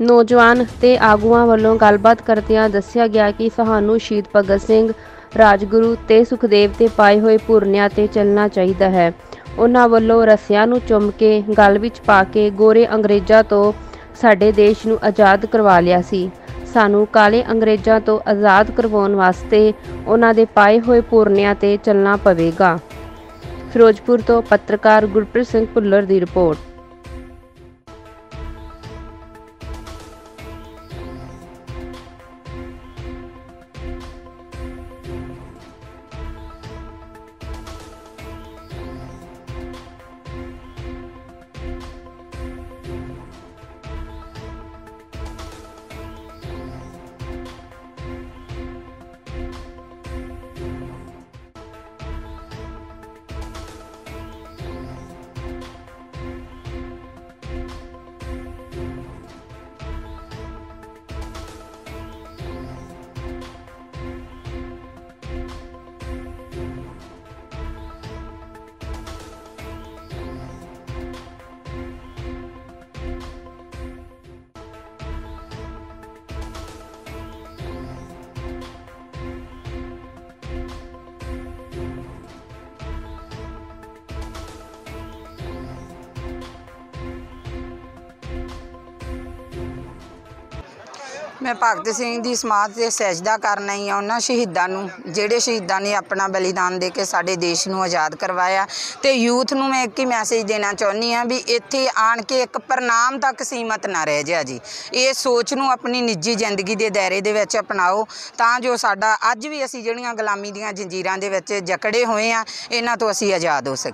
नौजवान ते आगूआं ਵੱਲੋਂ ਗੱਲਬਾਤ ਕਰਦਿਆਂ ਦੱਸਿਆ ਗਿਆ ਕਿ ਸਾਨੂੰ ਸ਼ਹੀਦ ਭਗਤ ਸਿੰਘ, ਰਾਜਗੁਰੂ ਤੇ ਸੁਖਦੇਵ ਤੇ ਪਾਏ ਹੋਏ ਪੁਰਨਿਆਂ ਤੇ ਚੱਲਣਾ ਚਾਹੀਦਾ ਹੈ। ਉਹਨਾਂ ਵੱਲੋਂ ਰੱਸਿਆਂ ਨੂੰ ਚੁੰਮ ਕੇ ਗਲ ਵਿੱਚ ਪਾ ਕੇ ਗੋਰੇ ਅੰਗਰੇਜ਼ਾਂ ਤੋਂ ਸਾਡੇ ਦੇਸ਼ ਨੂੰ ਆਜ਼ਾਦ ਕਰਵਾ ਲਿਆ ਸੀ। ਸਾਨੂੰ ਕਾਲੇ ਅੰਗਰੇਜ਼ਾਂ ਤੋਂ ਆਜ਼ਾਦ ਕਰਵਾਉਣ ਵਾਸਤੇ ਉਹਨਾਂ ਦੇ ਪਾਏ ਹੋਏ ਪੁਰਨਿਆਂ ਤੇ ਚੱਲਣਾ ਪਵੇਗਾ। ਫਿਰੋਜ਼ਪੁਰ ਤੋਂ ਪੱਤਰਕਾਰ ਗੁਰਪ੍ਰੀਤ ਸਿੰਘ ਭੁੱਲਰ ਦੀ ਰਿਪੋਰਟ। मैं भगत सिंह दी समाज से सजदा करना ही आ उन्हां शहीदां नूं जिहड़े शहीदां ने अपना बलिदान दे के साडे देश नूं आज़ाद करवाया। ते यूथ नूं मैं एक ही मैसेज देना चाहुंदी हाँ भी इत्थे आण के एक प्रणाम तक सीमित ना रह जा जी। इस सोच नूं अपनी निजी जिंदगी दे दायरे दे विच अपनाओ तां जो साडा अज भी असीं जिहड़ियां गुलामी दीयां जंजीरां दे विच जकड़े होए आ इन्हां तों असीं आज़ाद हो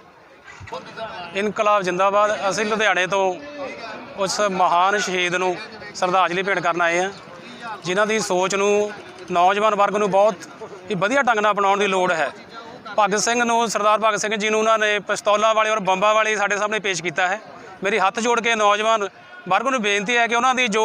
सकीए। इनकलाब जिंदाबाद। असीं लुधियाणे तो उस महान शहीद नूं श्रद्धांजलि भेंट करन आए हैं जिन्हां दी सोच नूं नौजवान वर्ग नूं बहुत ही वधिया ढंग नाल अपनाउण दी लोड़ है। भगत सिंह नूं सरदार भगत सिंह जी नूं उन्होंने पिस्तौलां वाले और बंबां वाले साडे सामने पेश किया है। मेरी हत्थ जोड़ के नौजवान वर्ग नूं बेनती है कि उन्हां दी जो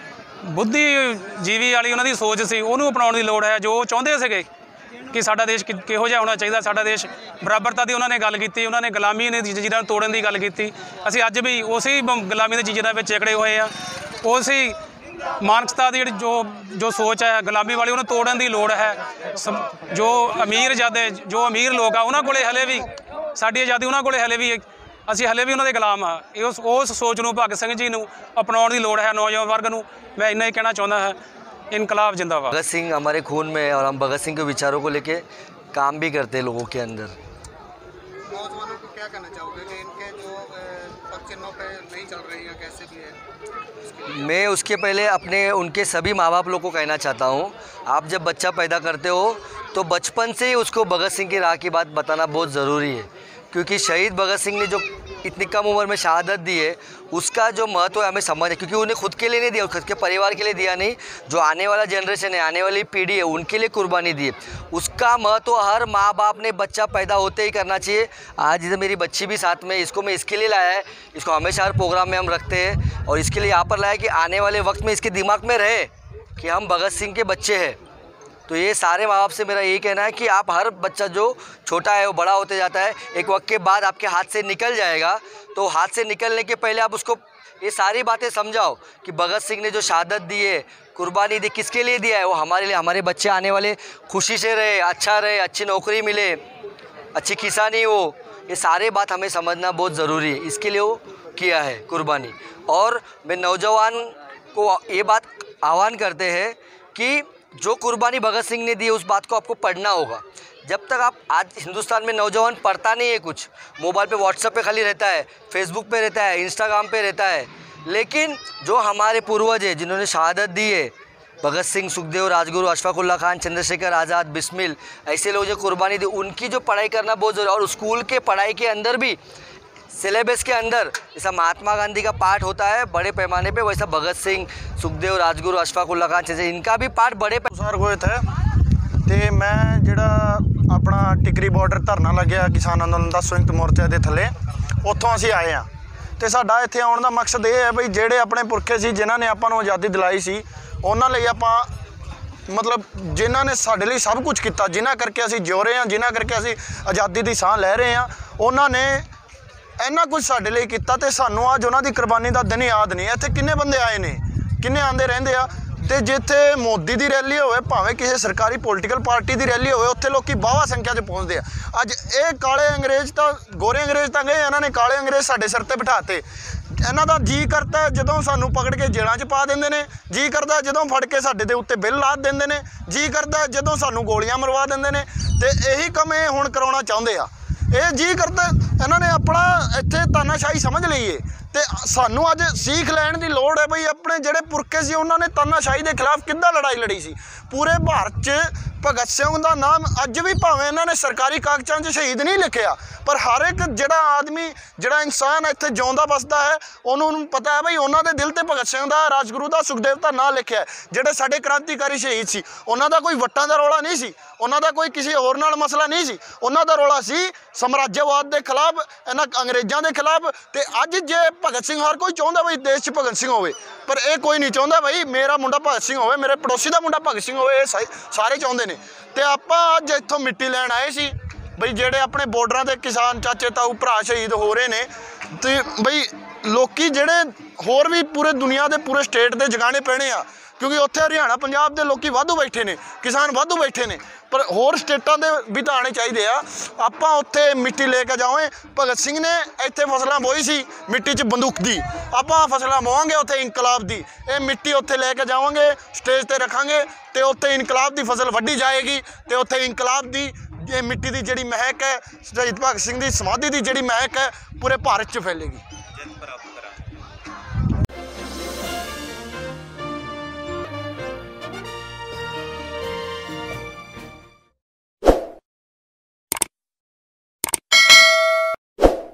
बुद्धिजीवी वाली उन्हां दी सोच सी उहनूं अपनाउण दी लोड़ है। जो चाहुंदे सीगे कि साडा देश किहो जिहा होना चाहिए, साडा देश बराबरता की उन्होंने गल की, उन्होंने गुलामी ने जंजीरां तोड़न की गल की। असीं अज भी उसी गुलामी की जंजीरां विच जकड़े हुए हैं। उसी मानसिकता की जो सोच है गुलामी वाली उन्हें तोड़न की लोड़ है। जो अमीर ज़्यादा जो अमीर लोग आ उन्होंने कोले हले भी साडी आज़ादी उन्होंने कोले हले भी असीं हले भी उन्होंने गुलाम हाँ। उस सोच नूं भगत सिंह जी नूं अपनाउण की लोड़ है। नौजवान वर्ग नूं मैं इन्ना ही कहना चाहुंदा है, इनकलाब जिंदाबाद। भगत सिंह हमारे खून में है और हम भगत सिंह के विचारों को लेके काम भी करते हैं लोगों के अंदर। नौजवानों को क्या कहना चाहोगे कि इनके जो पग चिन्हों पे नहीं चल रही हैं कैसे भी है? मैं उसके पहले अपने उनके सभी माँ बाप लोग को कहना चाहता हूँ, आप जब बच्चा पैदा करते हो तो बचपन से ही उसको भगत सिंह की राह की बात बताना बहुत ज़रूरी है। क्योंकि शहीद भगत सिंह ने जो इतनी कम उम्र में शहादत दी है उसका जो महत्व है हमें समझ है। क्योंकि उन्हें खुद के लिए नहीं दिया, खुद के परिवार के लिए दिया नहीं, जो आने वाला जनरेशन है, आने वाली पीढ़ी है, उनके लिए कुर्बानी दी है। उसका महत्व हर माँ बाप ने बच्चा पैदा होते ही करना चाहिए। आज जैसे मेरी बच्ची भी साथ में, इसको मैं इसके लिए लाया है, इसको हमेशा हर प्रोग्राम में हम रखते हैं और इसके लिए यहाँ पर लाया कि आने वाले वक्त में इसके दिमाग में रहे कि हम भगत सिंह के बच्चे हैं। तो ये सारे माँ बाप से मेरा यही कहना है कि आप हर बच्चा जो छोटा है वो बड़ा होते जाता है, एक वक्त के बाद आपके हाथ से निकल जाएगा। तो हाथ से निकलने के पहले आप उसको ये सारी बातें समझाओ कि भगत सिंह ने जो शहादत दी है, कुर्बानी दी, किसके लिए दिया है, वो हमारे लिए, हमारे बच्चे आने वाले खुशी से रहे, अच्छा रहे, अच्छी नौकरी मिले, अच्छी किसानी हो। ये सारे बात हमें समझना बहुत ज़रूरी है, इसके लिए वो किया है कुर्बानी। और मैं नौजवान को ये बात आह्वान करते हैं कि जो कुर्बानी भगत सिंह ने दी है उस बात को आपको पढ़ना होगा। जब तक आप, आज हिंदुस्तान में नौजवान पढ़ता नहीं है, कुछ मोबाइल पे व्हाट्सएप पे खाली रहता है, फेसबुक पे रहता है, इंस्टाग्राम पे रहता है। लेकिन जो हमारे पूर्वज है जिन्होंने शहादत दी है, भगत सिंह, सुखदेव, राजगुरु, अशफाक उल्लाह खान, चंद्रशेखर आज़ाद, बिस्मिल, ऐसे लोग जो कुर्बानी दी, उनकी जो पढ़ाई करना बहुत ज़रूरी है। और स्कूल के पढ़ाई के अंदर भी सिलेबस के अंदर जैसा महात्मा गांधी का पाठ होता है बड़े पैमाने पे, वैसा भगत सिंह, सुखदेव, राजगुरु, अशफाक उल्लाह खान, जैसे इनका भी पाठ बड़े अनुसार हुए थे। तो मैं जिहड़ा अपना टिकरी बॉर्डर धरना लग्या किसान अंदोलन का संयुक्त मोर्चे के थले, उत्थों असीं आए हैं। तो साडा इत्थे आउण दा मकसद ये है बई जिहड़े अपने पुरखे सी जिन्हां ने आपां नूं आज़ादी दिलाई सी, उन्हां लई आपां मतलब जिन्हां ने साडे लई सब कुछ किया, जिन्हां करके असीं जिउ रहे हैं, जिन्हां करके असीं आज़ादी दी साह लै रहे हैं, उन्हां ने इन्ना कुछ साडे लई कीता। ते सानूं अज उन्हां दी कुर्बानी दा दिन याद नहीं। इत्थे किन्ने बंदे आए ने ਕਿੰਨੇ ਆਉਂਦੇ ਰਹਿੰਦੇ ਆ। ਤੇ ਜਿੱਥੇ ਮੋਦੀ ਦੀ ਰੈਲੀ ਹੋਵੇ, ਭਾਵੇਂ ਕਿਸੇ ਸਰਕਾਰੀ ਪੋਲੀਟੀਕਲ ਪਾਰਟੀ ਦੀ ਰੈਲੀ ਹੋਵੇ, ਉੱਥੇ ਲੋਕੀ ਬਾਵਾ ਸੰਖਿਆ 'ਚ ਪਹੁੰਚਦੇ ਆ। ਅੱਜ ਇਹ ਕਾਲੇ ਅੰਗਰੇਜ਼ ਤਾਂ ਗੋਰੇ ਅੰਗਰੇਜ਼ ਤਾਂ ਗਏ, ਇਹਨਾਂ ਨੇ ਕਾਲੇ ਅੰਗਰੇਜ਼ ਸਾਡੇ ਸਿਰ ਤੇ ਬਿਠਾਤੇ। ਇਹਨਾਂ ਦਾ ਜੀ ਕਰਦਾ ਜਦੋਂ ਸਾਨੂੰ ਪਕੜ ਕੇ ਜੇਲ੍ਹਾਂ 'ਚ ਪਾ ਦਿੰਦੇ ਨੇ, ਜੀ ਕਰਦਾ ਜਦੋਂ ਫੜ ਕੇ ਸਾਡੇ ਦੇ ਉੱਤੇ ਬਿੱਲ ਲਾ ਦਿੰਦੇ ਨੇ, ਜੀ ਕਰਦਾ ਜਦੋਂ ਸਾਨੂੰ ਗੋਲੀਆਂ ਮਰਵਾ ਦਿੰਦੇ ਨੇ। ਤੇ ਇਹੀ ਕੰਮ ਇਹ ਹੁਣ ਕਰਾਉਣਾ ਚਾਹੁੰਦੇ ਆ। ਇਹ ਜੀ ਕਰਦਾ ਇਹਨਾਂ ਨੇ ਆਪਣਾ ਇੱਥੇ ਤਾਨਾਸ਼ਾਹੀ ਸਮਝ ਲਈ ਏ। ਤੇ ਸਾਨੂੰ ਅੱਜ ਸੀਖ ਲੈਣ ਦੀ ਲੋੜ ਹੈ ਬਈ ਆਪਣੇ ਜਿਹੜੇ ਪੁਰਖੇ ਸੀ ਉਹਨਾਂ ਨੇ ਤਾਨਾਸ਼ਾਹੀ ਦੇ ਖਿਲਾਫ ਕਿੱਦਾਂ ਲੜਾਈ ਲੜੀ ਸੀ। ਪੂਰੇ ਭਾਰਤ 'ਚ ਭਗਤ ਸਿੰਘ ਦਾ ਨਾਮ ਅੱਜ ਵੀ ਭਾਵੇਂ ਇਹਨਾਂ ਨੇ ਸਰਕਾਰੀ ਕਾਗਜ਼ਾਂ 'ਚ ਸ਼ਹੀਦ ਨਹੀਂ ਲਿਖਿਆ, ਪਰ ਹਰ ਇੱਕ ਜਿਹੜਾ ਆਦਮੀ ਜਿਹੜਾ ਇਨਸਾਨ ਇੱਥੇ ਜਿਉਂਦਾ ਵੱਸਦਾ ਹੈ ਉਹਨੂੰ ਪਤਾ ਹੈ ਬਈ ਉਹਨਾਂ ਦੇ ਦਿਲ ਤੇ ਭਗਤ ਸਿੰਘ ਦਾ, ਰਾਜਗੁਰੂ ਦਾ, ਸੁਖਦੇਵ ਦਾ ਨਾਂ ਲਿਖਿਆ। ਜਿਹੜੇ ਸਾਡੇ ਕ੍ਰਾਂਤੀਕਾਰੀ ਸ਼ਹੀਦ ਸੀ ਉਹਨਾਂ ਦਾ ਕੋਈ ਵੱਟਾਂ ਦਾ ਰੌਲਾ ਨਹੀਂ ਸੀ, ਉਹਨਾਂ ਦਾ ਕੋਈ ਕਿਸੇ ਹੋਰ ਨਾਲ ਮਸਲਾ ਨਹੀਂ ਸੀ, ਉਹਨਾਂ ਦਾ ਰੌਲਾ ਸੀ ਸਾਮਰਾਜਯਵਾਦ ਦੇ ਖਿਲਾਫ, ਇਹਨਾਂ ਅੰਗਰੇਜ਼ਾਂ ਦੇ ਖਿਲਾਫ। ਤੇ ਅੱਜ ਜੇ ਭਗਤ ਸਿੰਘ ਹਰ ਕੋਈ ਚਾਹੁੰਦਾ ਬਈ ਦੇਸ਼ 'ਚ ਭਗਤ ਸਿੰਘ ਹੋਵੇ, ਪਰ ਇਹ ਕੋਈ ਨਹੀਂ ਚਾਹੁੰਦਾ ਬਈ ਮੇਰਾ ਮੁੰਡਾ ਭਗਤ ਸਿੰਘ ਹੋਵੇ, ਮੇਰੇ ਪੜੋਸੀ ਦਾ ਮੁੰਡਾ ਭਗਤ ਸਿੰਘ ਹੋਵੇ। ਇਹ ਸਾਰੇ ਚਾਹੁੰਦੇ ਨੇ। ਤੇ ਆਪਾਂ ਅੱਜ ਇੱਥੋਂ ਮਿੱਟੀ ਲੈਣ ਆਏ ਸੀ ਬਈ ਜਿਹੜੇ ਆਪਣੇ ਬਾਰਡਰਾਂ ਦੇ ਕਿਸਾਨ ਚਾਚੇ ਤਾਊ ਭਰਾ ਸ਼ਹੀਦ ਹੋ ਰਹੇ ਨੇ। ਤੇ ਬਈ ਲੋਕੀ ਜਿਹੜੇ ਹੋਰ ਵੀ ਪੂਰੇ ਦੁਨੀਆ ਦੇ ਪੂਰੇ ਸਟੇਟ ਦੇ ਜਗਾਣੇ ਪੈਣੇ ਆ, ਕਿਉਂਕਿ ਉੱਥੇ ਹਰਿਆਣਾ ਪੰਜਾਬ ਦੇ ਲੋਕੀ ਵਾਧੂ ਬੈਠੇ ਨੇ, ਕਿਸਾਨ ਵਾਧੂ ਬੈਠੇ ਨੇ, ਪਰ ਹੋਰ ਸਟੇਟਾਂ ਦੇ ਵੀ ਤਾਂ ਆਉਣੇ ਚਾਹੀਦੇ ਆ। ਆਪਾਂ ਉੱਥੇ ਮਿੱਟੀ ਲੈ ਕੇ ਜਾਵਾਂਗੇ। ਭਗਤ ਸਿੰਘ ਨੇ ਇੱਥੇ ਫਸਲਾਂ ਬੋਈ ਸੀ ਮਿੱਟੀ 'ਚ ਬੰਦੂਕ ਦੀ, ਆਪਾਂ ਫਸਲਾਂ ਬੋਵਾਂਗੇ ਉੱਥੇ ਇਨਕਲਾਬ ਦੀ। ਇਹ ਮਿੱਟੀ ਉੱਥੇ ਲੈ ਕੇ ਜਾਵਾਂਗੇ, ਸਟੇਜ 'ਤੇ ਰੱਖਾਂਗੇ ਤੇ ਉੱਥੇ ਇਨਕਲਾਬ ਦੀ ਫਸਲ ਵੱਢੀ ਜਾਏਗੀ ਤੇ ਉੱਥੇ ਇਨਕਲਾਬ ਦੀ ਇਹ ਮਿੱਟੀ ਦੀ ਜਿਹੜੀ ਮਹਿਕ ਹੈ, ਸ਼ਹੀਦ ਭਗਤ ਸਿੰਘ ਦੀ ਸਮਾਧੀ ਦੀ ਜਿਹੜੀ ਮਹਿਕ ਹੈ, ਪੂਰੇ ਭਾਰਤ 'ਚ ਫੈਲੇਗੀ।